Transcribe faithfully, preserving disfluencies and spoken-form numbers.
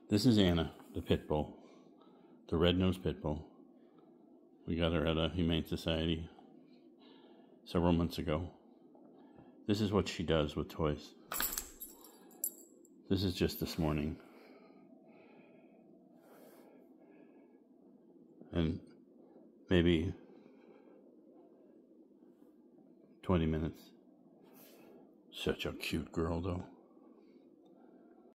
This is Anna, the pit bull, the red-nosed pit bull. We got her at a Humane Society several months ago. This is what she does with toys. This is just this morning. And maybe twenty minutes. Such a cute girl, though.